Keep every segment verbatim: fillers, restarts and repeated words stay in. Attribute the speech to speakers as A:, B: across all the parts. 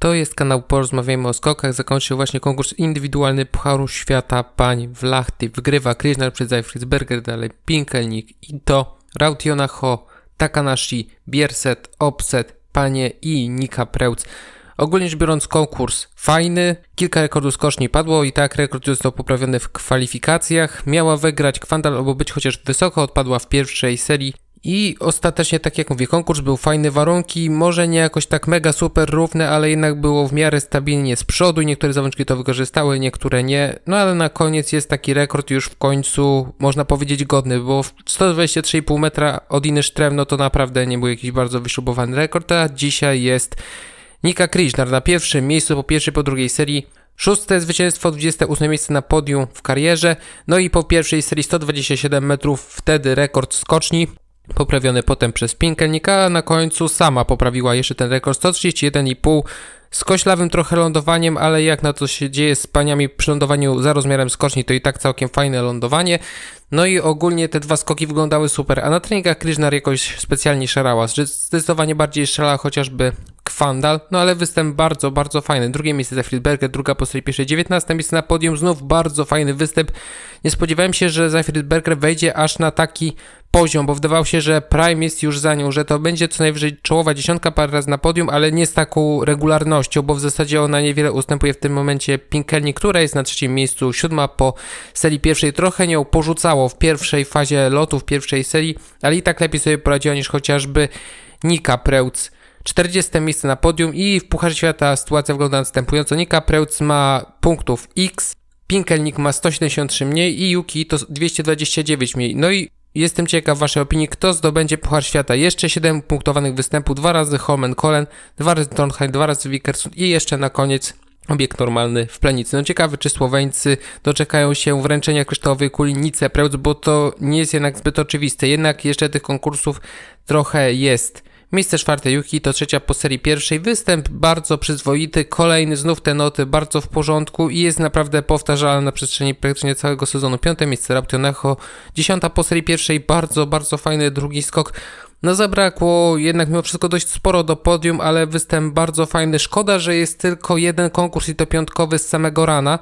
A: To jest kanał Porozmawiajmy o skokach. Zakończył właśnie konkurs indywidualny Pucharu Świata pań w Lahti. Wygrywa Krishnar przed Zeifridsberger, dalej Pinkelnik, Ito, Rautionaho, Takanashi, Bierset, Opset, Panie i Nika Preutz. Ogólnie rzecz biorąc konkurs fajny, kilka rekordów skoczni padło i tak rekord został poprawiony w kwalifikacjach. Miała wygrać Kvandal albo być chociaż wysoko, odpadła w pierwszej serii. I ostatecznie, tak jak mówię, konkurs był fajny, warunki może nie jakoś tak mega super równe, ale jednak było w miarę stabilnie z przodu i niektóre zawodniczki to wykorzystały, niektóre nie. No ale na koniec jest taki rekord już w końcu, można powiedzieć, godny, bo sto dwadzieścia trzy i pół metra od Iny Sztrem, no to naprawdę nie był jakiś bardzo wyśrubowany rekord, a dzisiaj jest Nika Krishnar na pierwszym miejscu po pierwszej, po drugiej serii. Szóste zwycięstwo, dwudzieste ósme miejsce na podium w karierze, no i po pierwszej serii sto dwadzieścia siedem metrów, wtedy rekord skoczni. Poprawiony potem przez Pinkelnika, a na końcu sama poprawiła jeszcze ten rekord sto trzydzieści jeden i pół z koślawym trochę lądowaniem, ale jak na to się dzieje z paniami przy lądowaniu za rozmiarem skoczni, to i tak całkiem fajne lądowanie. No i ogólnie te dwa skoki wyglądały super, a na treningach Krishnar jakoś specjalnie szarała, zdecydowanie bardziej szalała chociażby Kvandal, no ale występ bardzo, bardzo fajny. Drugie miejsce Zeifridsberger, druga po serii pierwszej, dziewiętnaste miejsce na podium, znów bardzo fajny występ. Nie spodziewałem się, że Zeifridsberger wejdzie aż na taki poziom, bo wydawało się, że Prime jest już za nią, że to będzie co najwyżej czołowa dziesiątka parę razy na podium, ale nie z taką regularnością, bo w zasadzie ona niewiele ustępuje w tym momencie Pinkelnik, która jest na trzecim miejscu, siódma po serii pierwszej. Trochę nią porzucało w pierwszej fazie lotu, w pierwszej serii, ale i tak lepiej sobie poradziła niż chociażby Nika Preutz. czterdzieste miejsce na podium i w Pucharze Świata sytuacja wygląda następująco. Nika Preutz ma punktów X, Pinkelnik ma sto siedemdziesiąt trzy mniej i Yuki to dwieście dwadzieścia dziewięć mniej. No i jestem ciekaw waszej opinii, kto zdobędzie Puchar Świata. Jeszcze siedem punktowanych występów, dwa razy Holmenkollen, dwa razy Trondheim, dwa razy Vikersund i jeszcze na koniec obiekt normalny w Planicy. No ciekawe, czy Słoweńcy doczekają się wręczenia kryształowej kuli Nice Preutz, bo to nie jest jednak zbyt oczywiste. Jednak jeszcze tych konkursów trochę jest. Miejsce czwarte Yuki, to trzecia po serii pierwszej. Występ bardzo przyzwoity, kolejny, znów te noty bardzo w porządku i jest naprawdę powtarzalny na przestrzeni praktycznie całego sezonu. Piąte miejsce Rautionaho, dziesiąta po serii pierwszej, bardzo, bardzo fajny drugi skok. No zabrakło jednak mimo wszystko dość sporo do podium, ale występ bardzo fajny. Szkoda, że jest tylko jeden konkurs i to piątkowy z samego rana.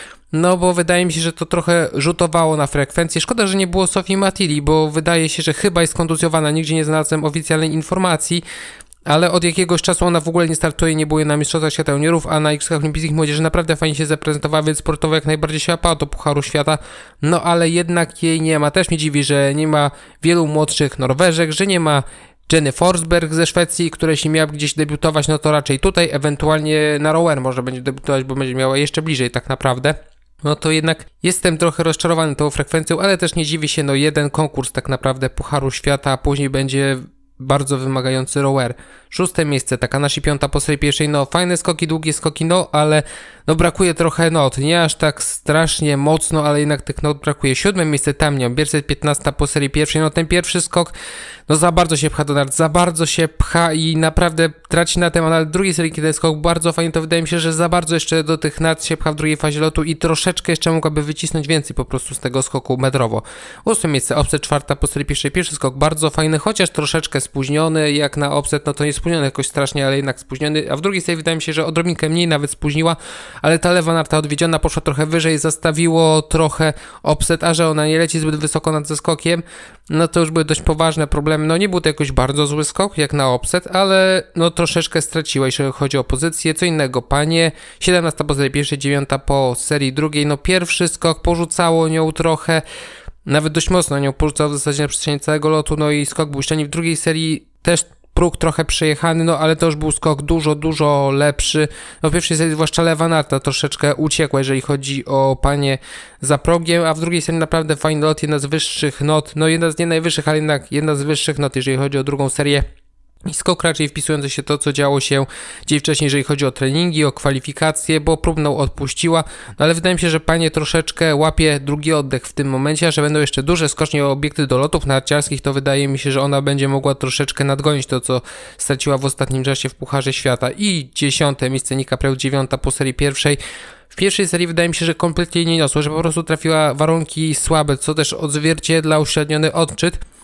A: No bo wydaje mi się, że to trochę rzutowało na frekwencję. Szkoda, że nie było Sofii Mattili, bo wydaje się, że chyba jest kontuzjowana. Nigdzie nie znalazłem oficjalnej informacji, ale od jakiegoś czasu ona w ogóle nie startuje, nie było jej na Mistrzostwach Świata Juniorów, a na Igrzyskach Olimpijskich Młodzieży naprawdę fajnie się zaprezentowała, więc sportowo jak najbardziej się łapała do Pucharu Świata. No ale jednak jej nie ma. Też mnie dziwi, że nie ma wielu młodszych Norweżek, że nie ma Jenny Forsberg ze Szwecji, która jeśli miała gdzieś debiutować, no to raczej tutaj, ewentualnie na Rower może będzie debiutować, bo będzie miała jeszcze bliżej tak naprawdę. No to jednak jestem trochę rozczarowany tą frekwencją, ale też nie dziwi się, no jeden konkurs tak naprawdę Pucharu Świata, a później będzie bardzo wymagający rower. Szóste miejsce, Takanashi, piąta po serii pierwszej, no fajne skoki, długie skoki, no ale no brakuje trochę not, nie aż tak strasznie mocno, ale jednak tych not brakuje. Siódme miejsce Tamnion, Bierset, piętnasta po serii pierwszej, no ten pierwszy skok, no za bardzo się pcha do nart, za bardzo się pcha i naprawdę traci na temat, ale w drugiej serii, kiedy ten skok bardzo fajnie, to wydaje mi się, że za bardzo jeszcze do tych nart się pcha w drugiej fazie lotu i troszeczkę jeszcze mogłaby wycisnąć więcej po prostu z tego skoku metrowo. Ósme miejsce, Opset, czwarta po serii pierwszej, pierwszy skok bardzo fajny, chociaż troszeczkę spóźniony, jak na Opset, no to nie spóźniony jakoś strasznie, ale jednak spóźniony, a w drugiej serii wydaje mi się, że odrobinkę mniej nawet spóźniła, ale ta lewa narta odwiedziona poszła trochę wyżej, zastawiło trochę Opset, a że ona nie leci zbyt wysoko nad zeskokiem, no to już były dość poważne problemy. No nie był to jakoś bardzo zły skok jak na Opset, ale no troszeczkę straciła, jeśli chodzi o pozycję. Co innego, Panie, siedemnasta po serii pierwszej, dziewiąta po serii drugiej, no pierwszy skok porzucało nią trochę, nawet dość mocno nią porzucało w zasadzie na przestrzeni całego lotu, no i skok błyszczeni. W drugiej serii też próg trochę przejechany, no ale to już był skok dużo, dużo lepszy. No w pierwszej serii zwłaszcza lewa narta troszeczkę uciekła, jeżeli chodzi o Panie za progiem, a w drugiej serii naprawdę fajny lot, jedna z wyższych not, no jedna z nie najwyższych, ale jednak jedna z wyższych not, jeżeli chodzi o drugą serię. I skok raczej wpisujący się to, co działo się dzień wcześniej, jeżeli chodzi o treningi, o kwalifikacje, bo próbną odpuściła, no ale wydaje mi się, że Panie troszeczkę łapie drugi oddech w tym momencie, a że będą jeszcze duże skocznie obiekty do lotów narciarskich, to wydaje mi się, że ona będzie mogła troszeczkę nadgonić to, co straciła w ostatnim czasie w Pucharze Świata. I dziesiąte miejsce Nika Preutz, dziewiąta po serii pierwszej. W pierwszej serii wydaje mi się, że kompletnie nie niosło, że po prostu trafiła warunki słabe, co też odzwierciedla uśredniony odczyt.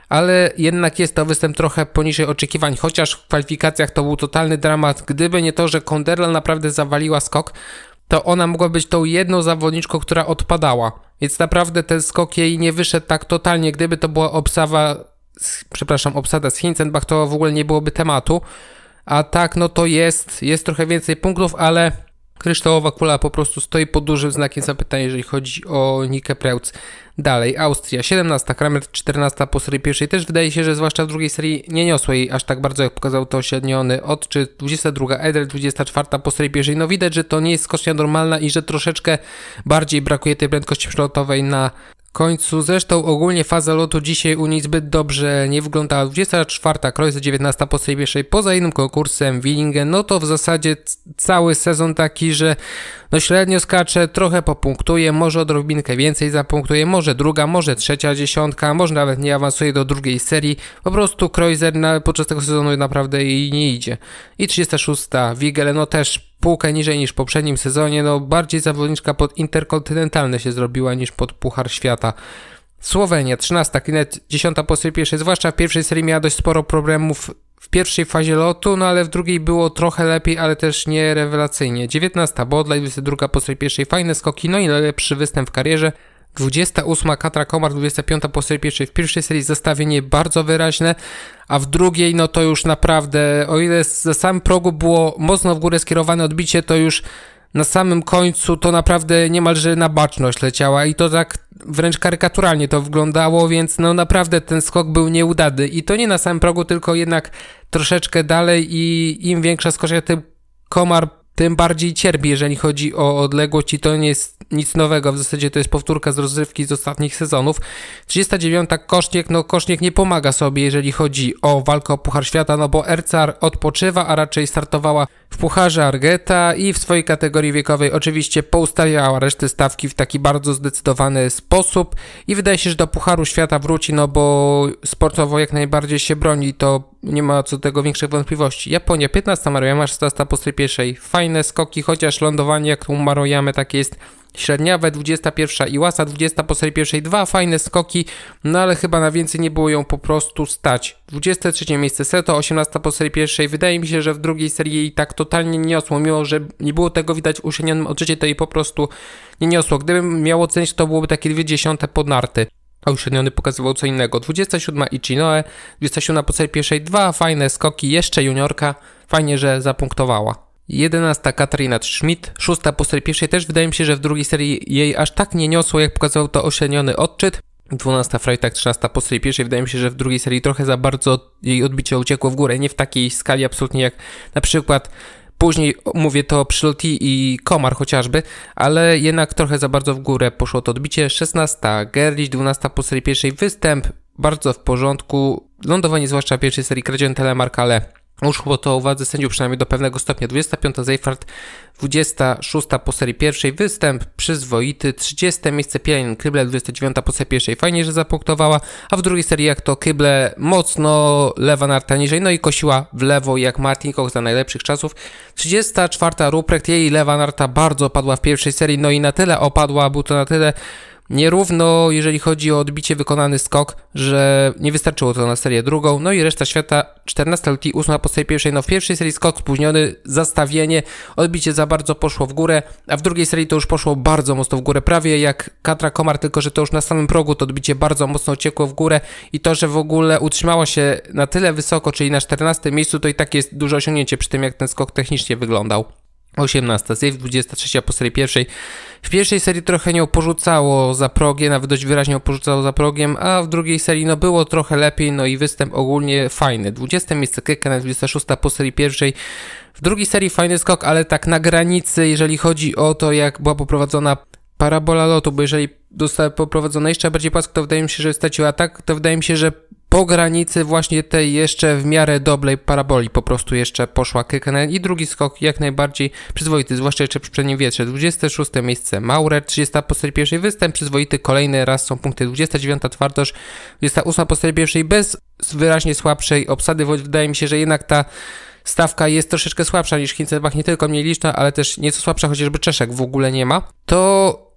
A: ale jednak jest to występ trochę poniżej oczekiwań, chociaż w kwalifikacjach to był totalny dramat. Gdyby nie to, że Konderla naprawdę zawaliła skok, to ona mogła być tą jedną zawodniczką, która odpadała. Więc naprawdę ten skok jej nie wyszedł tak totalnie. Gdyby to była obsawa, przepraszam, obsada z Hinzenbach, to w ogóle nie byłoby tematu. A tak, no to jest, jest trochę więcej punktów, ale kryształowa kula po prostu stoi pod dużym znakiem zapytania, jeżeli chodzi o Nikę Preutz. Dalej, Austria, siedemnasta, Kramer czternasta po serii pierwszej. Też wydaje się, że zwłaszcza w drugiej serii nie niosło jej aż tak bardzo, jak pokazał to ośredniony odczyt. dwudziesta druga Edel, dwudziesta czwarta po serii pierwszej. No widać, że to nie jest skocznia normalna i że troszeczkę bardziej brakuje tej prędkości przelotowej na końcu. Zresztą ogólnie faza lotu dzisiaj u niej zbyt dobrze nie wyglądała. dwudziesta czwarta Kreuzer, dziewiętnasta po serii pierwszej. Poza innym konkursem Willingen, no to w zasadzie cały sezon taki, że no średnio skacze, trochę popunktuje, może odrobinkę więcej zapunktuje, może druga, może trzecia dziesiątka, może nawet nie awansuje do drugiej serii. Po prostu Kreuzer na, podczas tego sezonu naprawdę jej nie idzie. I trzydziesta szósta Wiegele, no też półkę niżej niż w poprzednim sezonie, no bardziej zawodniczka pod interkontynentalne się zrobiła niż pod Puchar Świata. Słowenia, trzynasta Kinet, dziesiąta po serii pierwszej, zwłaszcza w pierwszej serii miała dość sporo problemów w pierwszej fazie lotu, no ale w drugiej było trochę lepiej, ale też nie rewelacyjnie. dziewiętnasta Bodlaj, dwudziesta druga po serii pierwszej, fajne skoki, no i najlepszy występ w karierze. dwudziesta ósma Katra Komar, dwudziesta piąta po serii pierwszej. W pierwszej serii zestawienie bardzo wyraźne, a w drugiej no to już naprawdę, o ile za samym progu było mocno w górę skierowane odbicie, to już na samym końcu to naprawdę niemalże na baczność leciała i to tak wręcz karykaturalnie to wyglądało, więc no naprawdę ten skok był nieudany i to nie na samym progu, tylko jednak troszeczkę dalej i im większa skocznia, tym Komar tym bardziej cierpi, jeżeli chodzi o odległość i to nie jest nic nowego, w zasadzie to jest powtórka z rozrywki z ostatnich sezonów. trzydziesta dziewiąta Koszniek, no Koszniek nie pomaga sobie, jeżeli chodzi o walkę o Puchar Świata, no bo Ercar odpoczywa, a raczej startowała w Pucharze Argeta i w swojej kategorii wiekowej oczywiście poustawiała resztę stawki w taki bardzo zdecydowany sposób i wydaje się, że do Pucharu Świata wróci, no bo sportowo jak najbardziej się broni, to nie ma co do tego większych wątpliwości. Japonia, piętnasta Maruyama, szesnasta po serii pierwszej. Fajne skoki, chociaż lądowanie jak u Maruyamy takie jest średniawe. dwudziesta pierwsza Iwasa, dwudziesta po serii pierwszej. Dwa fajne skoki, no ale chyba na więcej nie było ją po prostu stać. dwudzieste trzecie miejsce Seto, osiemnasta po serii pierwszej. Wydaje mi się, że w drugiej serii jej tak totalnie nie niosło, mimo że nie było tego widać w uśrednionym odczycie, to jej po prostu nie niosło. Gdybym miał ocenić, to byłoby takie dwie dziesiąte pod narty. A uśredniony pokazywał co innego. dwudziesta siódma Ichinoe, dwudziesta siódma po serii pierwszej, dwa fajne skoki, jeszcze juniorka, fajnie, że zapunktowała. jedenasta Katarina Schmidt, szósta po serii pierwszej, też wydaje mi się, że w drugiej serii jej aż tak nie niosło, jak pokazał to ośredniony odczyt. dwunasta Freitag, trzynasta po serii pierwszej, wydaje mi się, że w drugiej serii trochę za bardzo jej odbicie uciekło w górę, nie w takiej skali absolutnie jak na przykład później, mówię to Przyloti i Komar chociażby, ale jednak trochę za bardzo w górę poszło to odbicie. szesnasta Gerlich, dwunasta po serii pierwszej, występ bardzo w porządku, lądowanie zwłaszcza w pierwszej serii kradziony telemark, ale uszło to uwadze sędziów przynajmniej do pewnego stopnia. dwudziesta piąta Seifert, dwudziesta szósta po serii pierwszej, występ przyzwoity. trzydzieste miejsce Pielin Kryble, dwudziesta dziewiąta po serii pierwszej, fajnie, że zapunktowała, a w drugiej serii jak to Kryble mocno lewa narta niżej, no i kosiła w lewo jak Martin Koch za najlepszych czasów. trzydziesta czwarta Ruprecht, jej lewa narta bardzo opadła w pierwszej serii, no i na tyle opadła, był to na tyle nierówno, jeżeli chodzi o odbicie, wykonany skok, że nie wystarczyło to na serię drugą, no i reszta świata, czternasta Luti, ósma po serii pierwszej, no w pierwszej serii skok spóźniony, zastawienie, odbicie za bardzo poszło w górę, a w drugiej serii to już poszło bardzo mocno w górę, prawie jak Katra Komar, tylko że to już na samym progu to odbicie bardzo mocno uciekło w górę i to, że w ogóle utrzymała się na tyle wysoko, czyli na czternastym miejscu, to i tak jest duże osiągnięcie przy tym, jak ten skok technicznie wyglądał. osiemnasta Zeif, dwudziesta trzecia po serii pierwszej. W pierwszej serii trochę nią porzucało za progiem, nawet dość wyraźnie ją porzucało za progiem, a w drugiej serii no było trochę lepiej, no i występ ogólnie fajny. dwudzieste miejsce Kekana, dwudziesta szósta po serii pierwszej. W drugiej serii fajny skok, ale tak na granicy, jeżeli chodzi o to, jak była poprowadzona parabola lotu, bo jeżeli została poprowadzona jeszcze bardziej płasko, to wydaje mi się, że straciła tak, to wydaje mi się, że po granicy właśnie tej jeszcze w miarę dobrej paraboli po prostu jeszcze poszła Kekkonen i drugi skok jak najbardziej przyzwoity, zwłaszcza jeszcze przy przednim wietrze. dwudzieste szóste miejsce Maurer, trzydziesta po serii pierwszej, występ przyzwoity, kolejny raz są punkty. dwudziesta dziewiąta Twardosz, dwudziesta ósma po serii pierwszej, bez wyraźnie słabszej obsady, bo wydaje mi się, że jednak ta stawka jest troszeczkę słabsza niż Hinzenbach, nie tylko mniej liczna, ale też nieco słabsza, chociażby Czeszek w ogóle nie ma. To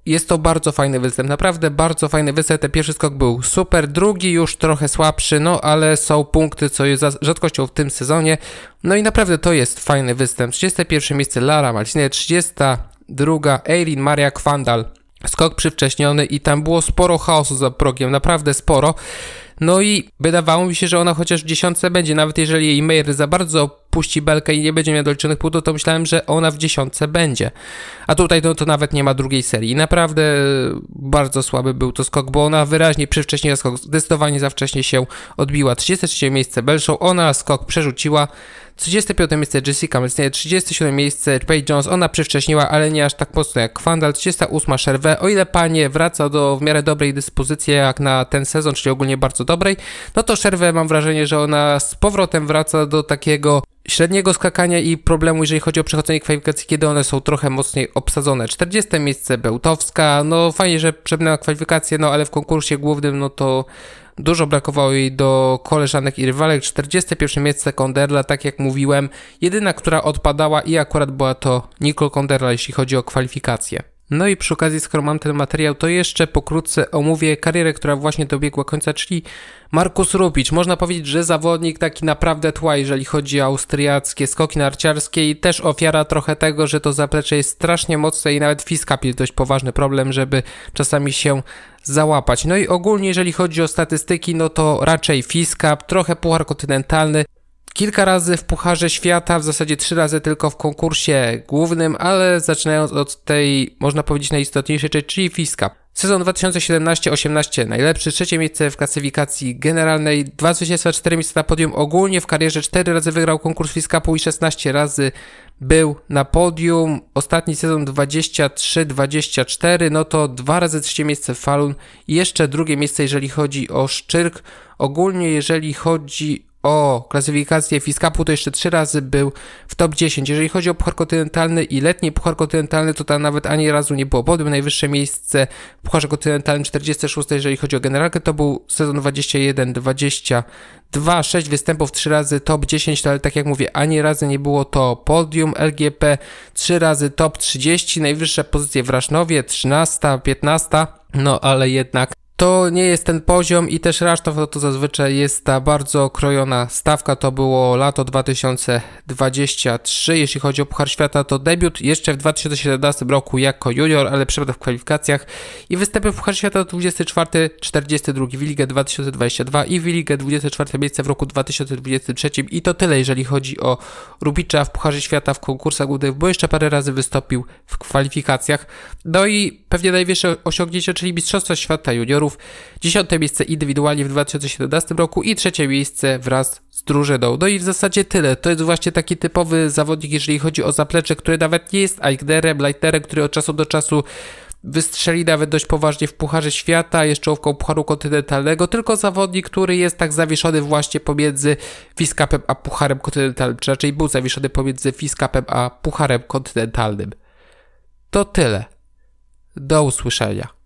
A: jest to bardzo fajny występ, naprawdę bardzo fajny występ. Ten pierwszy skok był super, drugi już trochę słabszy, no ale są punkty, co jest rzadkością w tym sezonie. No i naprawdę to jest fajny występ. trzydzieste pierwsze miejsce Lara Martinez, trzydziesta druga Eileen Maria Kwandal. Skok przywcześniony i tam było sporo chaosu za progiem, naprawdę sporo. No i wydawało mi się, że ona chociaż w dziesiątce będzie, nawet jeżeli jej Meyer za bardzo puści belkę i nie będzie miała doliczonych punktów, to myślałem, że ona w dziesiątce będzie. A tutaj no, to nawet nie ma drugiej serii. I naprawdę bardzo słaby był to skok, bo ona wyraźnie przywcześniła skok, zdecydowanie za wcześnie się odbiła. trzydzieste trzecie miejsce Belshow, ona skok przerzuciła. trzydzieste piąte miejsce Jessica Melsnie, trzydzieste siódme miejsce Paige Jones, ona przywcześniła, ale nie aż tak mocno jak Kwandal. trzydziesta ósma Sherwę, o ile panie wraca do w miarę dobrej dyspozycji jak na ten sezon, czyli ogólnie bardzo dobrej, no to Sherwę mam wrażenie, że ona z powrotem wraca do takiego średniego skakania i problemu, jeżeli chodzi o przechodzenie kwalifikacji, kiedy one są trochę mocniej obsadzone. czterdzieste miejsce Bełtowska, no fajnie, że przepnęła kwalifikacje, no ale w konkursie głównym, no to dużo brakowało jej do koleżanek i rywalek. czterdzieste pierwsze miejsce Konderla, tak jak mówiłem, jedyna, która odpadała i akurat była to Nicole Konderla, jeśli chodzi o kwalifikacje. No i przy okazji, skoro mam ten materiał, to jeszcze pokrótce omówię karierę, która właśnie dobiegła końca, czyli Markus Rupić. Można powiedzieć, że zawodnik taki naprawdę tła, jeżeli chodzi o austriackie skoki narciarskie i też ofiara trochę tego, że to zaplecze jest strasznie mocne i nawet FISCAP jest dość poważny problem, żeby czasami się załapać. No i ogólnie, jeżeli chodzi o statystyki, no to raczej FISCAP, trochę puchar kontynentalny, kilka razy w Pucharze Świata, w zasadzie trzy razy tylko w konkursie głównym, ale zaczynając od tej, można powiedzieć, najistotniejszej, czyli FISCAP. Sezon dwa tysiące siedemnaście osiemnaście najlepszy, trzecie miejsce w klasyfikacji generalnej, dwa zwycięstwa, cztery miejsca na podium, ogólnie w karierze cztery razy wygrał konkurs FISCAPu i szesnaście razy był na podium. Ostatni sezon dwadzieścia trzy dwadzieścia cztery, no to dwa razy trzecie miejsce w Falun i jeszcze drugie miejsce, jeżeli chodzi o Szczyrk. Ogólnie, jeżeli chodzi o klasyfikację FISCAPu, to jeszcze trzy razy był w top dziesięć. Jeżeli chodzi o puchar kontynentalny i letni puchar kontynentalny, to tam nawet ani razu nie było podium. Najwyższe miejsce w pucharze kontynentalnym czterdzieste szóste, jeżeli chodzi o generalkę, to był sezon dwadzieścia jeden dwadzieścia dwa, sześć występów, trzy razy top dziesięć, ale tak jak mówię, ani razy nie było to podium. L G P trzy razy top trzydzieści, najwyższe pozycje w Rasznowie, trzynaście, piętnaście, no ale jednak to nie jest ten poziom i też Rasztow to, to zazwyczaj jest ta bardzo krojona stawka. To było lato dwa tysiące dwadzieścia trzy. Jeśli chodzi o Puchar Świata, to debiut jeszcze w dwa tysiące siedemnastym roku jako junior, ale przepadł w kwalifikacjach i występy w Pucharze Świata to dwudziesty czwarty, czterdziesty drugi w Wiligę dwa tysiące dwudziesty drugi i Wiligę dwudzieste czwarte miejsce w roku dwa tysiące dwudziestym trzecim i to tyle, jeżeli chodzi o Rupicza w Pucharze Świata w konkursach głównych, bo jeszcze parę razy wystąpił w kwalifikacjach. No i pewnie najwyższe osiągnięcie, czyli Mistrzostwa Świata Juniorów, dziesiąte miejsce indywidualnie w dwa tysiące siedemnastym roku i trzecie miejsce wraz z drużyną. No i w zasadzie tyle. To jest właśnie taki typowy zawodnik, jeżeli chodzi o zaplecze, który nawet nie jest Eichnerem, Leitnerem, który od czasu do czasu wystrzeli nawet dość poważnie w Pucharze Świata, jest czołówką Pucharu Kontynentalnego, tylko zawodnik, który jest tak zawieszony właśnie pomiędzy FISCAPem a Pucharem Kontynentalnym, czy raczej był zawieszony pomiędzy FISCAPem a Pucharem Kontynentalnym. To tyle. Do usłyszenia.